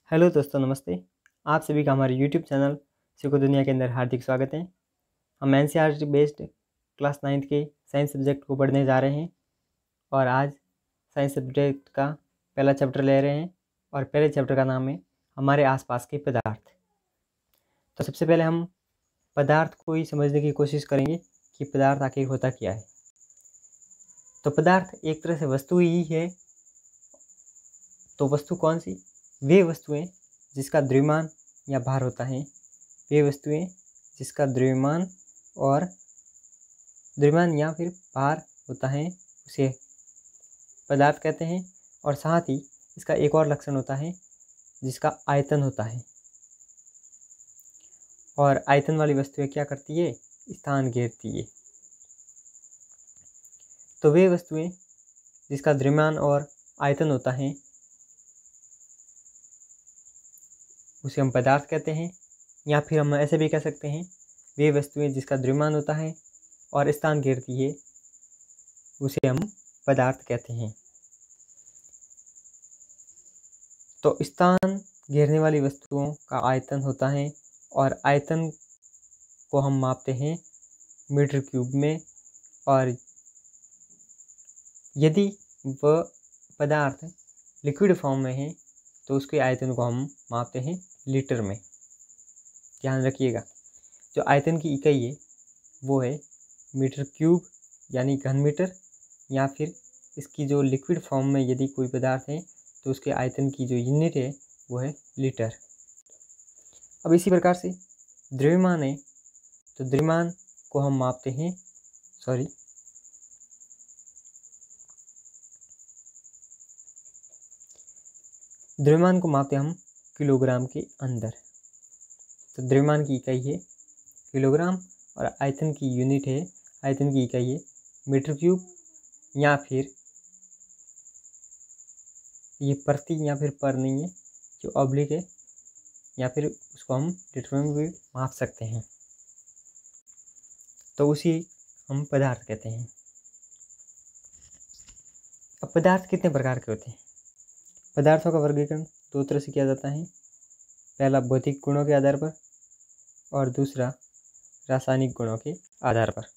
Hello दोस्तों, नमस्ते। आप सभी का हमारे यूट्यूब चैनल सीखो दुनिया के अंदर हार्दिक स्वागत है। हम एनसीईआरटी बेस्ड क्लास 9th के साइंस सब्जेक्ट को पढ़ने जा रहे हैं और आज साइंस सब्जेक्ट का पहला चैप्टर ले रहे हैं और पहले चैप्टर का नाम है हमारे आसपास के पदार्थ। तो सबसे पहले हम पदार्थ को ही समझने की कोशिश करेंगे कि पदार्थ आखिर होता क्या है। तो पदार्थ एक तरह से वस्तु ही है। तो वस्तु कौन सी? वे वस्तुएं जिसका द्रव्यमान या भार होता है, वे वस्तुएं जिसका द्रव्यमान या फिर भार होता है उसे पदार्थ कहते हैं। और साथ ही इसका एक और लक्षण होता है जिसका आयतन होता है। और आयतन वाली वस्तुएं क्या करती है? स्थान घेरती है। तो वे वस्तुएं जिसका द्रव्यमान और आयतन होता है उसे हम पदार्थ कहते हैं। या फिर हम ऐसे भी कह सकते हैं, वे वस्तुएं जिसका द्रव्यमान होता है और स्थान घेरती है उसे हम पदार्थ कहते हैं। तो स्थान घेरने वाली वस्तुओं का आयतन होता है और आयतन को हम मापते हैं मीटर क्यूब में। और यदि वह पदार्थ लिक्विड फॉर्म में है तो उसके आयतन को हम मापते हैं लीटर में। ध्यान रखिएगा, जो आयतन की इकाई है वो है मीटर क्यूब यानी घन मीटर, या फिर इसकी जो लिक्विड फॉर्म में यदि कोई पदार्थ है तो उसके आयतन की जो यूनिट है वो है लीटर। अब इसी प्रकार से द्रव्यमान है तो द्रव्यमान को हम मापते हैं द्रव्यमान को मापते हम किलोग्राम के अंदर। तो द्रव्यमान की इकाई है किलोग्राम और आयतन की यूनिट है, आयतन की इकाई है मीटर क्यूब, या फिर ये प्रति या फिर पर नहीं है, जो ऑब्लिक है, या फिर उसको हम लीटर में भी माप सकते हैं। तो उसी हम पदार्थ कहते हैं। अब पदार्थ कितने प्रकार के होते हैं? पदार्थों का वर्गीकरण दो तरह से किया जाता है। पहला भौतिक गुणों के आधार पर और दूसरा रासायनिक गुणों के आधार पर।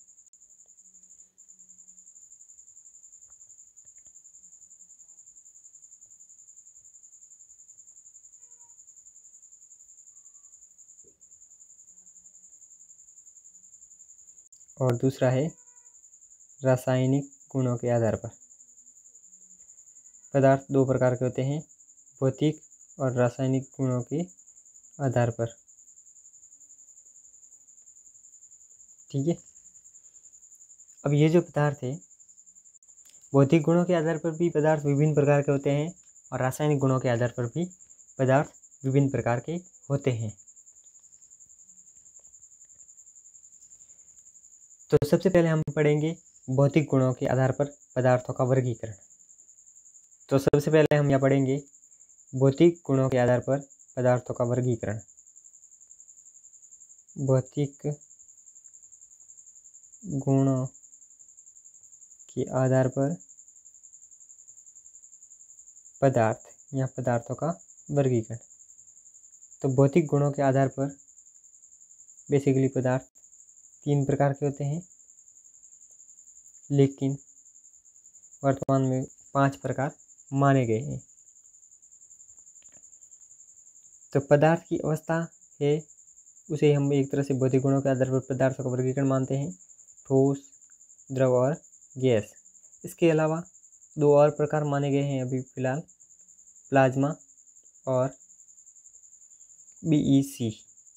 और दूसरा है रासायनिक गुणों के आधार पर। पदार्थ दो प्रकार के होते हैं, भौतिक और रासायनिक गुणों के आधार पर। ठीक है। अब ये जो पदार्थ है, भौतिक गुणों के आधार पर भी पदार्थ विभिन्न प्रकार के होते हैं और रासायनिक गुणों के आधार पर भी पदार्थ विभिन्न प्रकार के होते हैं। तो सबसे पहले हम पढ़ेंगे भौतिक गुणों के आधार पर पदार्थों का वर्गीकरण। तो सबसे पहले हम यहाँ पढ़ेंगे भौतिक गुणों के आधार पर पदार्थों का वर्गीकरण। भौतिक गुणों के आधार पर पदार्थ या पदार्थों का वर्गीकरण। तो भौतिक गुणों के आधार पर बेसिकली पदार्थ तीन प्रकार के होते हैं, लेकिन वर्तमान में 5 प्रकार माने गए हैं। तो पदार्थ की अवस्था है, उसे हम एक तरह से भौतिक गुणों के आधार पर पदार्थों का वर्गीकरण मानते हैं, ठोस, द्रव और गैस। इसके अलावा 2 और प्रकार माने गए हैं अभी फिलहाल, प्लाज्मा और बीईसी।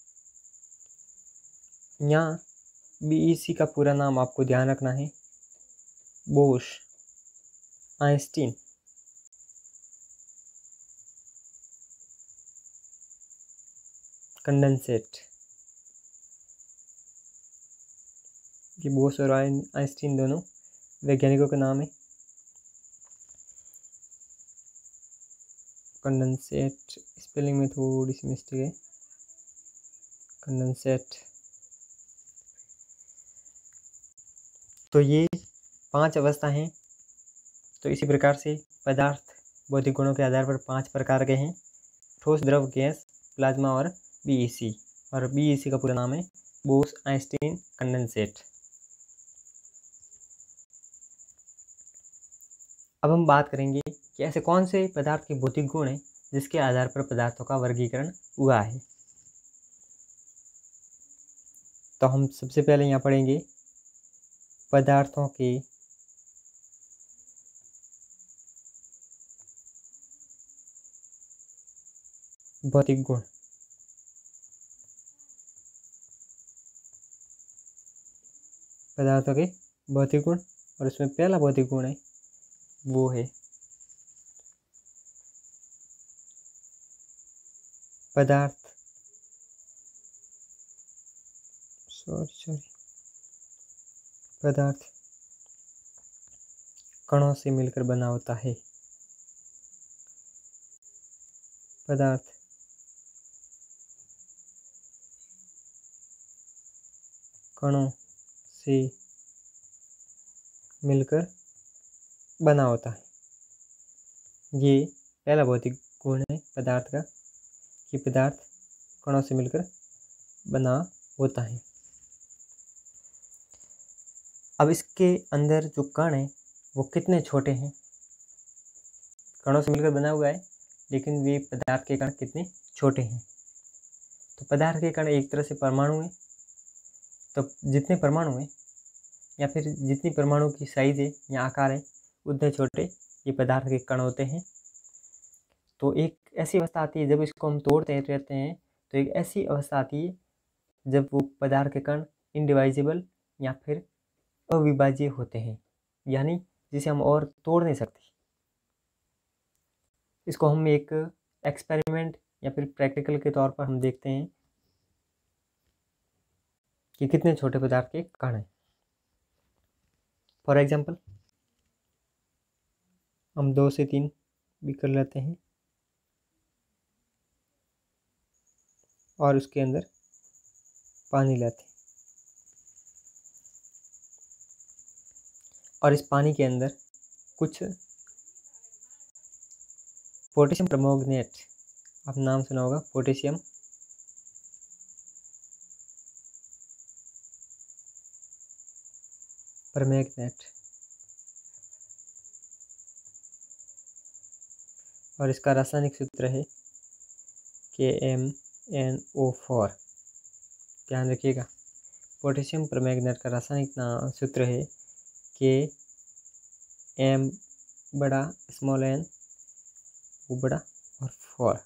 यहाँ बीईसी का पूरा नाम आपको ध्यान रखना है, बोश आइंस्टीन कंडेंसेट। ये बोश और आइंस्टीन दोनों वैज्ञानिकों के नाम है। कंडेंसेट स्पेलिंग में थोड़ी सी मिस्टेक है, कंडेंसेट। तो ये 5 अवस्था हैं। तो इसी प्रकार से पदार्थ भौतिक गुणों के आधार पर 5 प्रकार के हैं, ठोस द्रव गैस, प्लाज्मा और बीईसी। और बीईसी का पूरा नाम है बोस-आइंस्टीन कंडेंसेट। अब हम बात करेंगे कि ऐसे कौन से पदार्थ के भौतिक गुण हैं जिसके आधार पर पदार्थों का वर्गीकरण हुआ है। तो हम सबसे पहले यहाँ पढ़ेंगे पदार्थों के भौतिक गुण। पदार्थों के भौतिक गुण, और उसमें पहला भौतिक गुण है वो है पदार्थ पदार्थ कणों से मिलकर बना होता है। पदार्थ कणों से मिलकर बना होता है। ये पहला भौतिक गुण है पदार्थ का कि पदार्थ कणों से मिलकर बना होता है। अब इसके अंदर जो कण है वो कितने छोटे हैं। कणों से मिलकर बना हुआ है लेकिन वे पदार्थ के कण कितने छोटे हैं। तो पदार्थ के कण एक तरह से परमाणु हैं। तो जितने परमाणु हैं या फिर जितनी परमाणु की साइज है या आकार है उतने छोटे ये पदार्थ के कण होते हैं। तो एक ऐसी अवस्था आती है जब इसको हम तोड़ते रहते हैं, तो एक ऐसी अवस्था आती है जब वो पदार्थ के कण इनडिवाइजेबल या फिर अविभाज्य होते हैं, यानी जिसे हम और तोड़ नहीं सकते। इसको हम एक एक्सपेरिमेंट या फिर प्रैक्टिकल के तौर पर हम देखते हैं कि कितने छोटे पदार्थ के कण हैं। फॉर एग्जाम्पल हम 2 से 3 बीकर लेते हैं और उसके अंदर पानी लेते हैं, और इस पानी के अंदर कुछ पोटेशियम परमैंगनेट, आप नाम सुना होगा पोटेशियम परमैंगनेट, और इसका रासायनिक सूत्र है KMnO4। ध्यान रखिएगा, पोटेशियम परमैंगनेट का रासायनिक सूत्र है Km बड़ा स्मॉल n वो बड़ा और 4,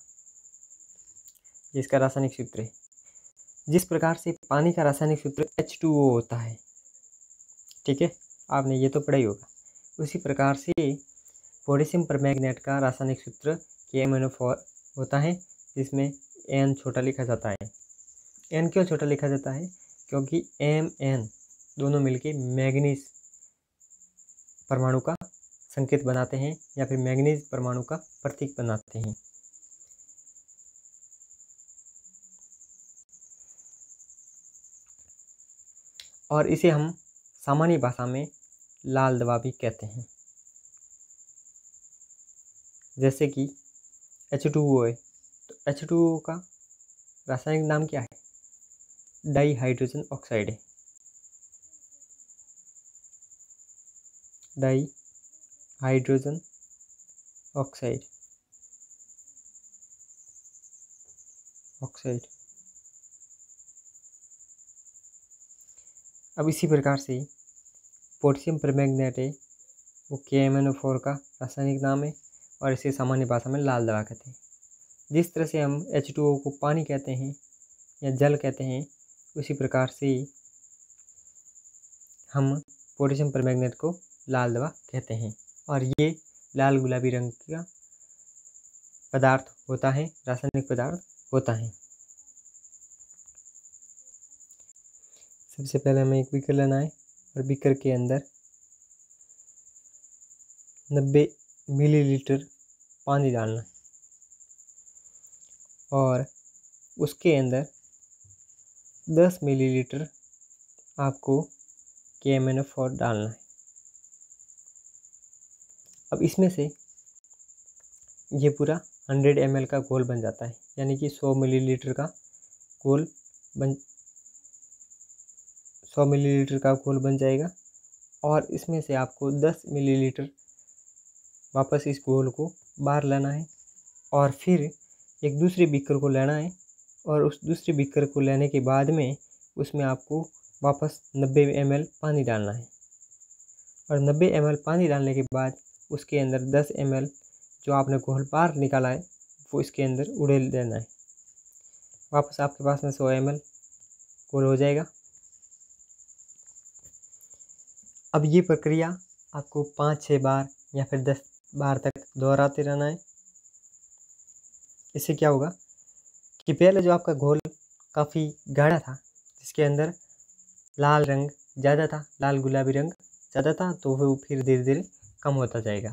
इसका रासायनिक सूत्र है। जिस प्रकार से पानी का रासायनिक सूत्र H2O होता है, ठीक है, आपने ये तो पढ़ा ही होगा, उसी प्रकार से पोटेशियम परमैंगनेट का रासायनिक सूत्र KMnO4 होता है, जिसमें n छोटा लिखा जाता है। n क्यों छोटा लिखा जाता है? क्योंकि Mn दोनों मिलके मैंगनीज परमाणु का संकेत बनाते हैं या फिर मैंगनीज परमाणु का प्रतीक बनाते हैं। और इसे हम सामान्य भाषा में लाल दवा भी कहते हैं। जैसे कि H2O है, तो H2O का रासायनिक नाम क्या है? डाई हाइड्रोजन ऑक्साइड है। डाई हाइड्रोजन ऑक्साइड अब इसी प्रकार से पोटेशियम परमैंगनेट है, वो KMnO4 का रासायनिक नाम है और इसे सामान्य भाषा में लाल दवा कहते हैं। जिस तरह से हम H2O को पानी कहते हैं या जल कहते हैं, उसी प्रकार से हम पोटेशियम परमैंगनेट को लाल दवा कहते हैं। और ये लाल गुलाबी रंग का पदार्थ होता है, रासायनिक पदार्थ होता है। सबसे पहले हमें एक बीकर लेना है और बीकर के अंदर 90 मिलीलीटर पानी डालना है और उसके अंदर 10 मिलीलीटर आपको KMnO4 डालना है। अब इसमें से ये पूरा 100 ml का घोल बन जाता है, यानी कि 100 मिलीलीटर का घोल बन 100 मिलीलीटर का घोल बन जाएगा। और इसमें से आपको 10 मिलीलीटर वापस इस घोल को बाहर लाना है और फिर एक दूसरे बीकर को लेना है। और उस दूसरे बीकर को लेने के बाद में उसमें आपको वापस 90 ml पानी डालना है। और 90 ml पानी डालने के बाद उसके अंदर 10 ml जो आपने घोल बाहर निकाला है वो इसके अंदर उड़ेल देना है। वापस आपके पास में 100 ml घोल हो जाएगा। अब ये प्रक्रिया आपको 5-6 बार या फिर 10 बार तक दोहराते रहना है। इससे क्या होगा कि पहले जो आपका घोल काफ़ी गाढ़ा था, जिसके अंदर लाल रंग ज़्यादा था, लाल गुलाबी रंग ज़्यादा था, तो वो फिर धीरे धीरे कम होता जाएगा।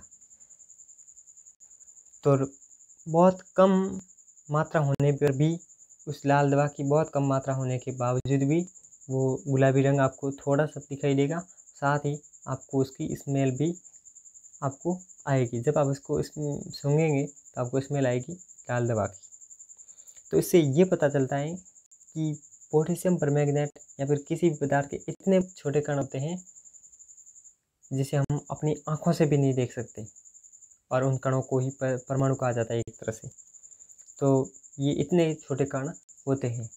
तो बहुत कम मात्रा होने पर भी, उस लाल दवा की बहुत कम मात्रा होने के बावजूद भी वो गुलाबी रंग आपको थोड़ा सा दिखाई देगा। साथ ही आपको उसकी स्मेल भी आपको आएगी। जब आप उसको सूंघेंगे तो आपको स्मेल आएगी लाल दवा की। तो इससे ये पता चलता है कि पोटेशियम परमैंगनेट या फिर किसी भी पदार्थ के इतने छोटे कण होते हैं जिसे हम अपनी आँखों से भी नहीं देख सकते, और उन कणों को ही परमाणु कहा जाता है एक तरह से। तो ये इतने छोटे कण होते हैं।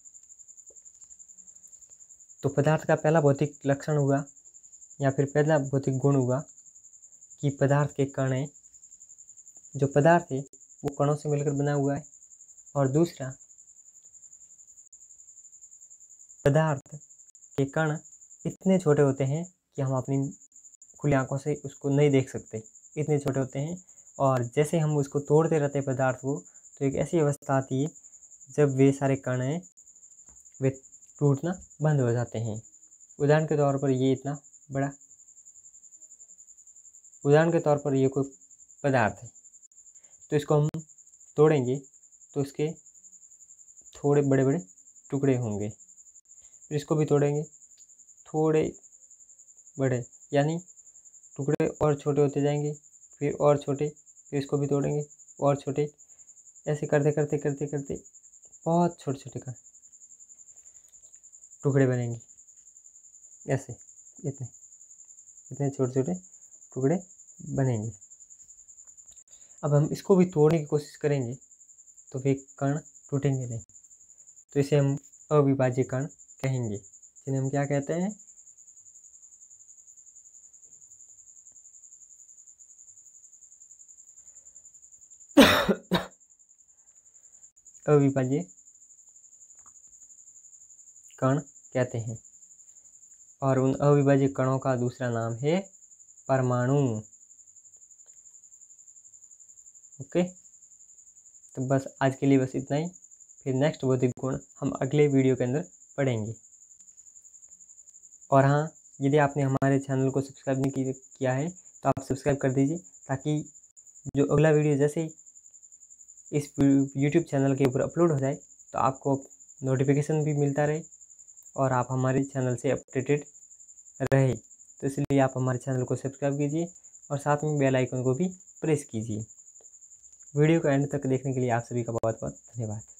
तो पदार्थ का पहला भौतिक लक्षण हुआ या फिर पहला भौतिक गुण हुआ कि पदार्थ के कण हैं, जो पदार्थ है वो कणों से मिलकर बना हुआ है। और दूसरा, पदार्थ के कण इतने छोटे होते हैं कि हम अपनी खुली आंखों से उसको नहीं देख सकते, इतने छोटे होते हैं। और जैसे हम उसको तोड़ते रहते हैं पदार्थ को, तो एक ऐसी अवस्था आती है जब वे सारे कण हैं वे टूटना बंद हो जाते हैं। उदाहरण के तौर पर ये कोई पदार्थ है, तो इसको हम तोड़ेंगे तो इसके थोड़े बड़े बड़े टुकड़े होंगे। फिर इसको भी तोड़ेंगे, थोड़े बड़े, यानी टुकड़े और छोटे होते जाएंगे, फिर और छोटे, फिर इसको भी तोड़ेंगे और छोटे, ऐसे करते करते करते करते बहुत छोटे छोटे टुकड़े बनेंगे। ऐसे इतने छोटे छोटे टुकड़े बनेंगे। अब हम इसको भी तोड़ने की कोशिश करेंगे तो वे कण टूटेंगे नहीं। तो इसे हम अविभाज्य कण कहेंगे, जिन्हें हम क्या कहते हैं, अविभाज्य कण कहते हैं। और उन अविभाज्य कणों का दूसरा नाम है परमाणु। ओके, तो बस आज के लिए बस इतना ही। फिर नेक्स्ट भौतिक गुण हम अगले वीडियो के अंदर पढ़ेंगे। और हाँ, यदि आपने हमारे चैनल को सब्सक्राइब नहीं किया है तो आप सब्सक्राइब कर दीजिए, ताकि जो अगला वीडियो जैसे इस यूट्यूब चैनल के ऊपर अपलोड हो जाए तो आपको नोटिफिकेशन भी मिलता रहे और आप हमारे चैनल से अपडेटेड रहे। तो इसलिए आप हमारे चैनल को सब्सक्राइब कीजिए और साथ में बेल आइकन को भी प्रेस कीजिए। वीडियो को एंड तक देखने के लिए आप सभी का बहुत बहुत धन्यवाद।